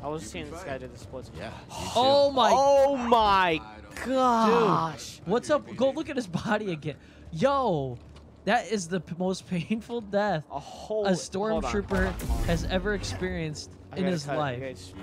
I was seeing this guy do the splits. Yeah. Oh my gosh. Dude, what's up? Go look at his body again. Yo, that is the most painful death a stormtrooper has ever experienced in his life.